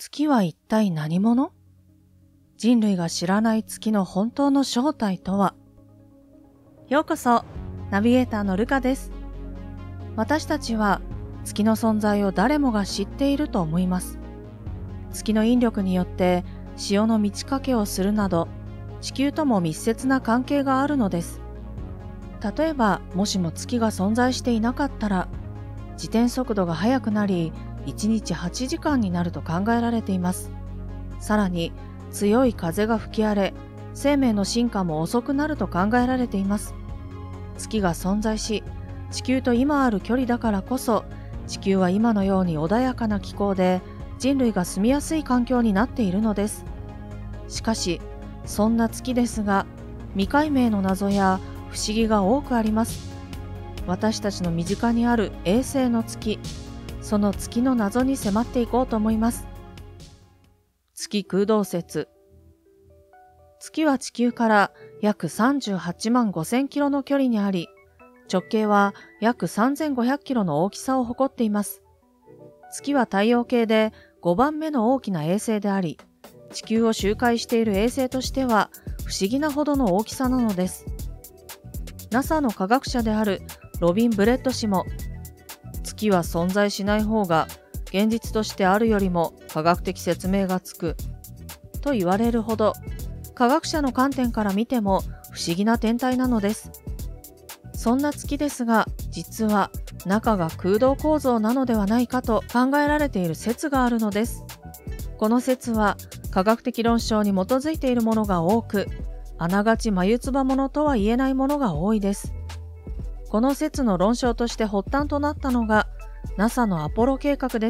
月は一体何者？人類が知らない月の本当の正体とは？ようこそ、ナビゲーターのルカです。私たちは月の存在を誰もが知っていると思います。月の引力によって潮の満ち欠けをするなど、地球とも密接な関係があるのです。例えば、もしも月が存在していなかったら、自転速度が速くなり、1日8時間になると考えられています。さらに、強い風が吹き荒れ、生命の進化も遅くなると考えられています。月が存在し、地球と今ある距離だからこそ、地球は今のように穏やかな気候で、人類が住みやすい環境になっているのです。しかし、そんな月ですが、未解明の謎や不思議が多くあります。私たちの身近にある衛星の月、その月の謎に迫っていこうと思います。月空洞説。月は地球から約38万5000キロの距離にあり、直径は約3500キロの大きさを誇っています。月は太陽系で5番目の大きな衛星であり、地球を周回している衛星としては不思議なほどの大きさなのです。NASA の科学者であるロビン・ブレッド氏も、月は存在しない方が現実としてあるよりも科学的説明がつくと言われるほど、科学者の観点から見ても不思議な天体なのです。そんな月ですが、実は中が空洞構造なのではないかと考えられている説があるのです。この説は科学的論証に基づいているものが多く、あながち眉唾ものとは言えないものが多いです。この説の論証として発端となったのが NASA のアポロ計画です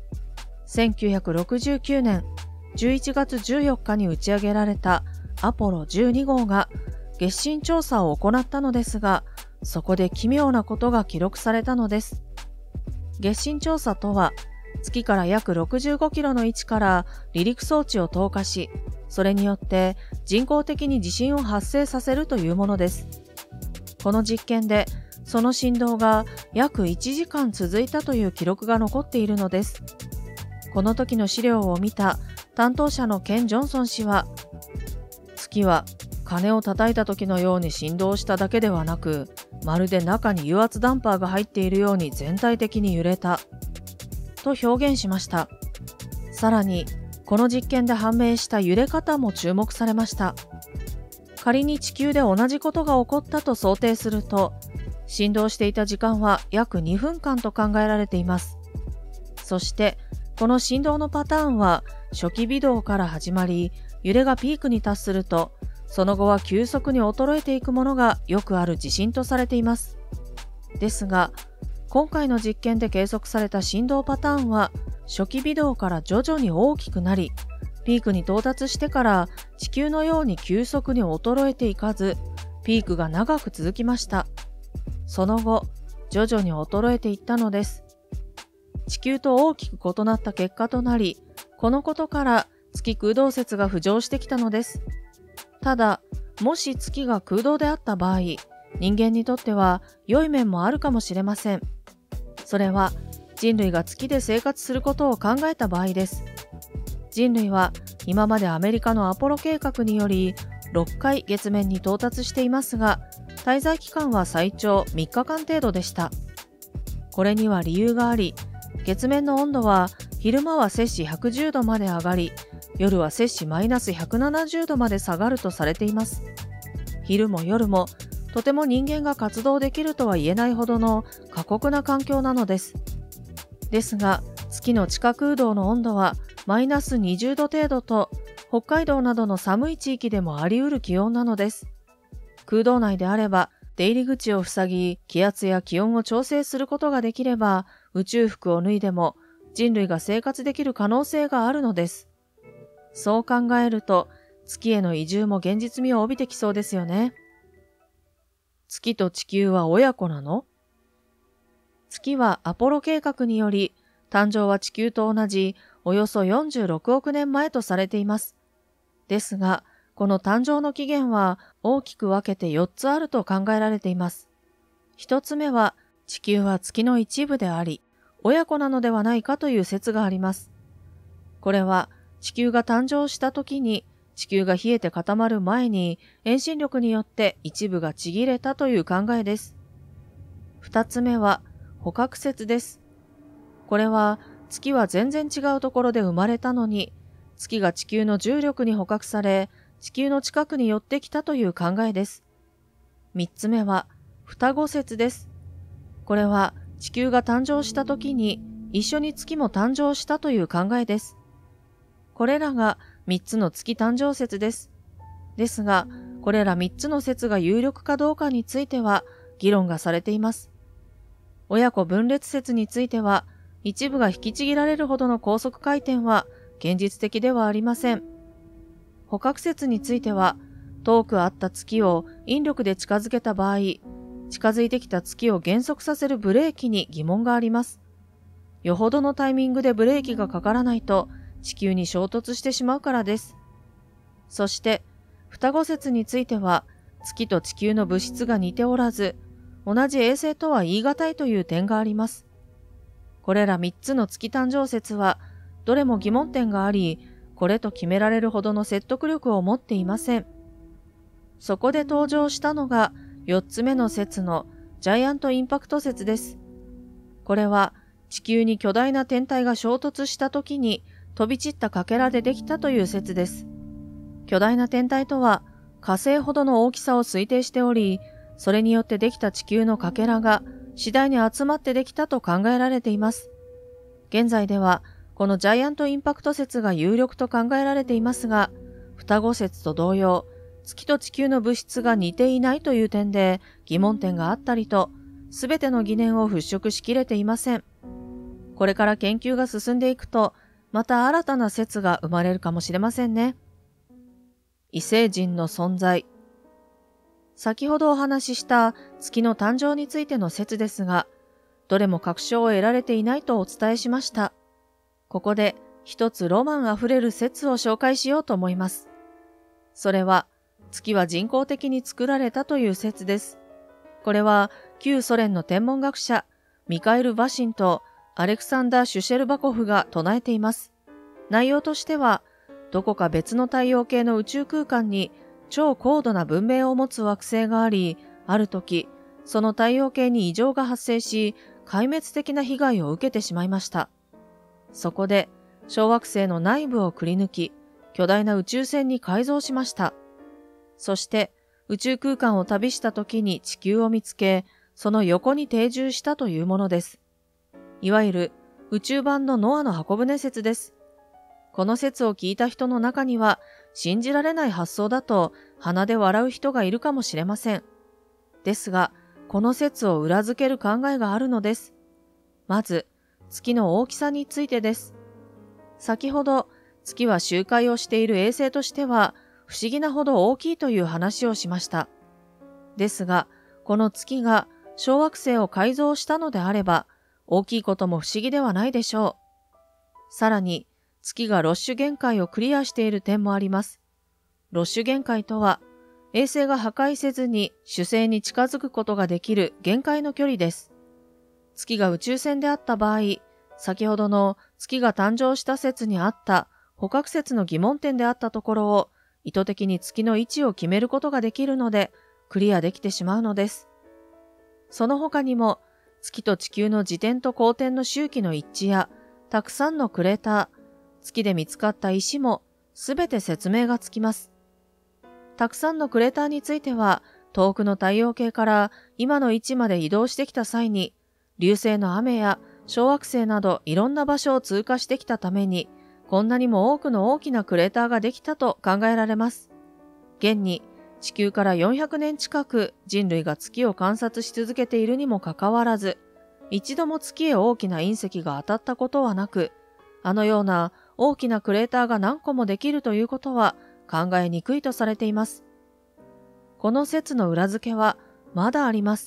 。1969年11月14日に打ち上げられたアポロ12号が月深調査を行ったのですが、そこで奇妙なことが記録されたのです。月深調査とは、月から約65キロの位置から離陸装置を投下し、それによって人工的に地震を発生させるというものです。この実験で、その振動が約1時間続いたという記録が残っているのです。この時の資料を見た担当者のケン・ジョンソン氏は、月は鐘を叩いた時のように振動しただけではなく、まるで中に油圧ダンパーが入っているように全体的に揺れたと表現しました。さらに、この実験で判明した揺れ方も注目されました。仮に地球で同じことが起こったと想定すると、振動していた時間は約2分間と考えられています。そして、この振動のパターンは初期微動から始まり、揺れがピークに達すると、その後は急速に衰えていくものがよくある地震とされています。ですが、今回の実験で計測された振動パターンは、初期微動から徐々に大きくなり、ピークに到達してから地球のように急速に衰えていかず、ピークが長く続きました。その後、徐々に衰えていったのです。地球と大きく異なった結果となり、このことから月空洞説が浮上してきたのです。ただ、もし月が空洞であった場合、人間にとっては良い面もあるかもしれません。それは、人類が月で生活することを考えた場合です。人類は今までアメリカのアポロ計画により6回月面に到達していますが、滞在期間は最長3日間程度でした。これには理由があり、月面の温度は昼間は摂氏110度まで上がり、夜は摂氏マイナス170度まで下がるとされています。昼も夜もとても人間が活動できるとは言えないほどの過酷な環境なのです。ですが、月の地下空洞の温度はマイナス20度程度と、北海道などの寒い地域でもあり得る気温なのです。空洞内であれば、出入り口を塞ぎ、気圧や気温を調整することができれば、宇宙服を脱いでも人類が生活できる可能性があるのです。そう考えると、月への移住も現実味を帯びてきそうですよね。月と地球は親子なの？月はアポロ計画により、誕生は地球と同じおよそ46億年前とされています。ですが、この誕生の起源は大きく分けて4つあると考えられています。1つ目は、地球は月の一部であり、親子なのではないかという説があります。 これは地球が誕生した時に地球が冷えて固まる前に遠心力によって一部がちぎれたという考えです。二つ目は捕獲説です。これは月は全然違うところで生まれたのに、月が地球の重力に捕獲され、地球の近くに寄ってきたという考えです。三つ目は双子説です。これは地球が誕生した時に一緒に月も誕生したという考えです。これらが三つの月誕生説です。ですが、これら三つの説が有力かどうかについては議論がされています。親子分裂説については、一部が引きちぎられるほどの高速回転は現実的ではありません。捕獲説については、遠くあった月を引力で近づけた場合、近づいてきた月を減速させるブレーキに疑問があります。よほどのタイミングでブレーキがかからないと地球に衝突してしまうからです。そして、双子説については、月と地球の物質が似ておらず、同じ衛星とは言い難いという点があります。これら3つの月誕生説は、どれも疑問点があり、これと決められるほどの説得力を持っていません。そこで登場したのが、4つ目の説のジャイアントインパクト説です。これは、地球に巨大な天体が衝突した時に飛び散ったかけらでできたという説です。巨大な天体とは、火星ほどの大きさを推定しており、それによってできた地球のかけらが次第に集まってできたと考えられています。現在では、このジャイアントインパクト説が有力と考えられていますが、双子説と同様、月と地球の物質が似ていないという点で疑問点があったりと、すべての疑念を払拭しきれていません。これから研究が進んでいくと、また新たな説が生まれるかもしれませんね。異星人の存在。先ほどお話しした月の誕生についての説ですが、どれも確証を得られていないとお伝えしました。ここで一つロマンあふれる説を紹介しようと思います。それは、月は人工的に作られたという説です。これは旧ソ連の天文学者ミカエル・バシンとアレクサンダー・シュシェルバコフが唱えています。内容としては、どこか別の太陽系の宇宙空間に超高度な文明を持つ惑星があり、ある時、その太陽系に異常が発生し、壊滅的な被害を受けてしまいました。そこで、小惑星の内部をくり抜き、巨大な宇宙船に改造しました。そして、宇宙空間を旅した時に地球を見つけ、その横に定住したというものです。いわゆる宇宙版のノアの箱舟説です。この説を聞いた人の中には、信じられない発想だと鼻で笑う人がいるかもしれません。ですが、この説を裏付ける考えがあるのです。まず、月の大きさについてです。先ほど、月は周回をしている衛星としては、不思議なほど大きいという話をしました。ですが、この月が小惑星を改造したのであれば、大きいことも不思議ではないでしょう。さらに、月がロッシュ限界をクリアしている点もあります。ロッシュ限界とは、衛星が破壊せずに主星に近づくことができる限界の距離です。月が宇宙船であった場合、先ほどの月が誕生した説にあった捕獲説の疑問点であったところを意図的に月の位置を決めることができるので、クリアできてしまうのです。その他にも、月と地球の自転と公転の周期の一致や、たくさんのクレーター、月で見つかった石もすべて説明がつきます。たくさんのクレーターについては、遠くの太陽系から今の位置まで移動してきた際に、流星の雨や小惑星などいろんな場所を通過してきたために、こんなにも多くの大きなクレーターができたと考えられます。現に地球から400年近く人類が月を観察し続けているにもかかわらず、一度も月へ大きな隕石が当たったことはなく、あのような大きなクレーターが何個もできるということは考えにくいとされています。この説の裏付けはまだあります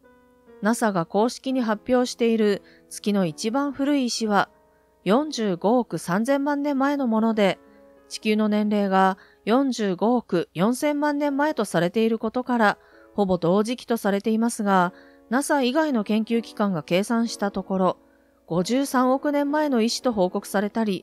。NASA が公式に発表している月の一番古い石は45億3000万年前のもので、地球の年齢が45億4000万年前とされていることから、ほぼ同時期とされていますが、NASA 以外の研究機関が計算したところ、53億年前の石と報告されたり、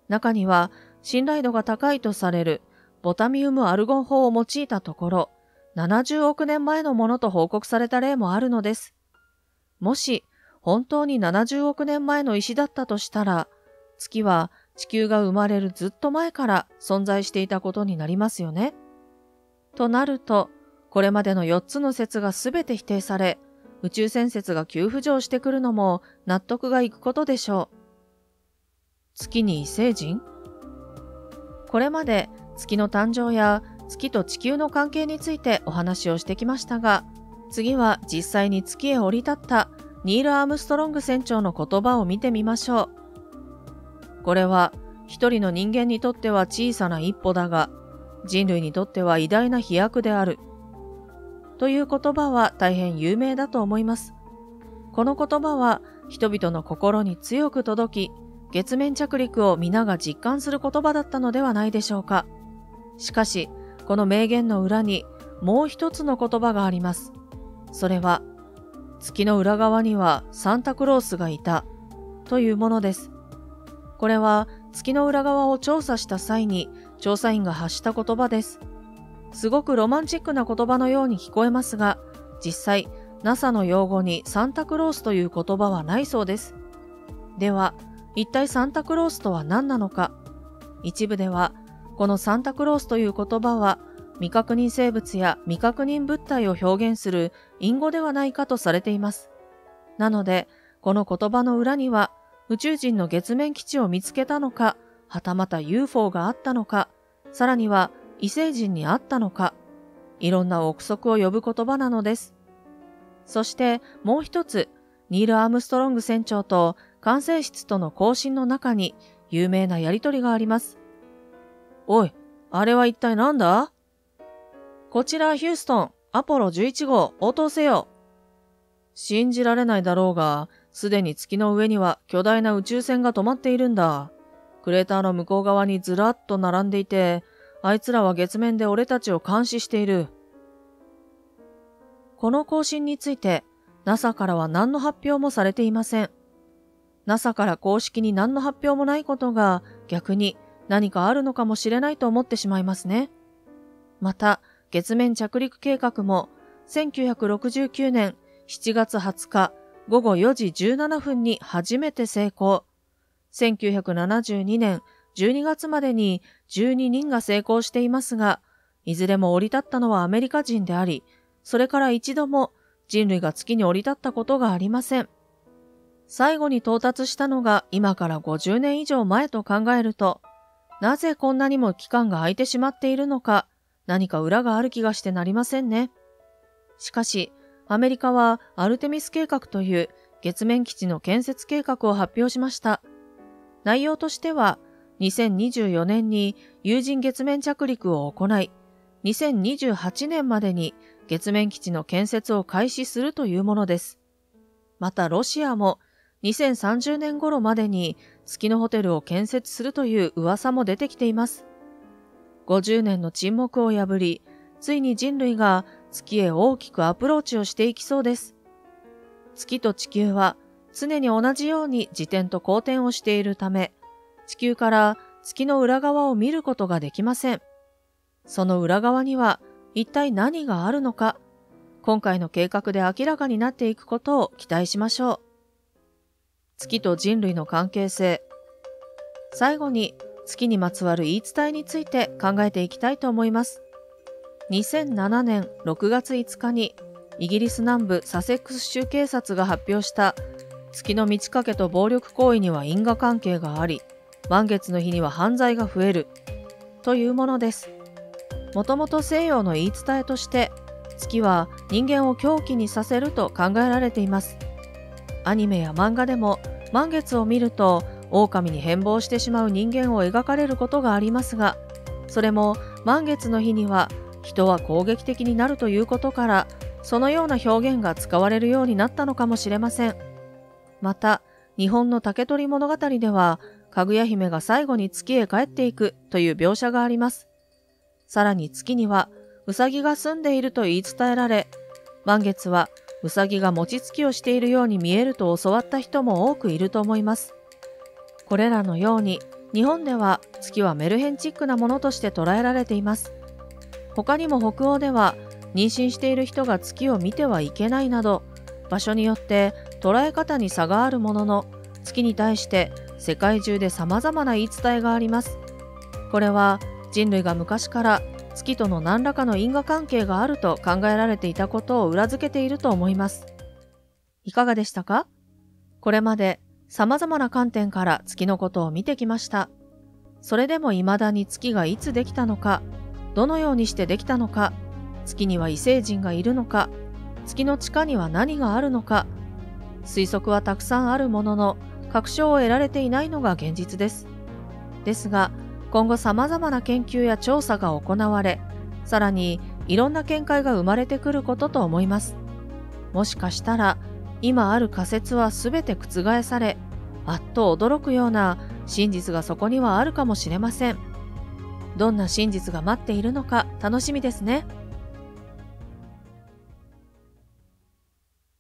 中には信頼度が高いとされるボタミウムアルゴン法を用いたところ、70億年前のものと報告された例もあるのです。もし本当に70億年前の石だったとしたら、月は地球が生まれるずっと前から存在していたことになりますよね。となると、これまでの4つの説がすべて否定され、宇宙船説が急浮上してくるのも納得がいくことでしょう。月に異星人？これまで月の誕生や月と地球の関係についてお話をしてきましたが、次は実際に月へ降り立ったニール・アームストロング船長の言葉を見てみましょう。これは一人の人間にとっては小さな一歩だが、人類にとっては偉大な飛躍である。という言葉は大変有名だと思います。この言葉は人々の心に強く届き、月面着陸を皆が実感する言葉だったのではないでしょうか。しかし、この名言の裏にもう一つの言葉があります。それは、月の裏側にはサンタクロースがいたというものです。これは月の裏側を調査した際に調査員が発した言葉です。すごくロマンチックな言葉のように聞こえますが、実際 NASA の用語にサンタクロースという言葉はないそうです。では、一体サンタクロースとは何なのか。一部では、このサンタクロースという言葉は未確認生物や未確認物体を表現する隠語ではないかとされています。なので、この言葉の裏には宇宙人の月面基地を見つけたのか、はたまた UFO があったのか、さらには異星人に会ったのか、いろんな憶測を呼ぶ言葉なのです。そしてもう一つ、ニール・アームストロング船長と管制室との交信の中に有名なやりとりがあります。おい、あれは一体なんだ？こちらヒューストン、アポロ11号、応答せよ。信じられないだろうが、すでに月の上には巨大な宇宙船が止まっているんだ。クレーターの向こう側にずらっと並んでいて、あいつらは月面で俺たちを監視している。この交信について、NASA からは何の発表もされていません。NASA から公式に何の発表もないことが逆に何かあるのかもしれないと思ってしまいますね。また、月面着陸計画も1969年7月20日午後4時17分に初めて成功。1972年12月までに12人が成功していますが、いずれも降り立ったのはアメリカ人であり、それから一度も人類が月に降り立ったことがありません。最後に到達したのが今から50年以上前と考えると、なぜこんなにも期間が空いてしまっているのか、何か裏がある気がしてなりませんね。しかし、アメリカはアルテミス計画という月面基地の建設計画を発表しました。内容としては、2024年に有人月面着陸を行い、2028年までに月面基地の建設を開始するというものです。またロシアも2030年頃までに月のホテルを建設するという噂も出てきています。50年の沈黙を破り、ついに人類が月へ大きくアプローチをしていきそうです。月と地球は常に同じように自転と公転をしているため、地球から月の裏側を見ることができません。その裏側には一体何があるのか、今回の計画で明らかになっていくことを期待しましょう。月と人類の関係性。最後に月にまつわる言い伝えについて考えていきたいと思います。2007年6月5日にイギリス南部サセックス州警察が発表した月の満ち欠けと暴力行為には因果関係があり、満月の日には犯罪が増えるというものです。もともと西洋の言い伝えとして月は人間を狂気にさせると考えられています。アニメや漫画でも満月を見ると狼に変貌してしまう人間を描かれることがありますが、それも満月の日には人は攻撃的になるということから、そのような表現が使われるようになったのかもしれません。また、日本の竹取物語では、かぐや姫が最後に月へ帰っていくという描写があります。さらに月には、うさぎが住んでいると言い伝えられ、満月はうさぎが餅つきをしているように見えると教わった人も多くいると思います。これらのように、 日本では月はメルヘンチックなものとして捉えられています。他にも北欧では妊娠している人が月を見てはいけないなど、場所によって捉え方に差があるものの、月に対して世界中で様々な言い伝えがあります。これは人類が昔から月との何らかの因果関係があると考えられていたことを裏付けていると思います。いかがでしたか？これまで様々な観点から月のことを見てきました。それでも未だに月がいつできたのか、どのようにしてできたのか、月には異星人がいるのか、月の地下には何があるのか、推測はたくさんあるものの、確証を得られていないのが現実です。ですが、今後様々な研究や調査が行われ、さらにいろんな見解が生まれてくることと思います。もしかしたら、今ある仮説はすべて覆され、あっと驚くような真実がそこにはあるかもしれません。どんな真実が待っているのか楽しみですね。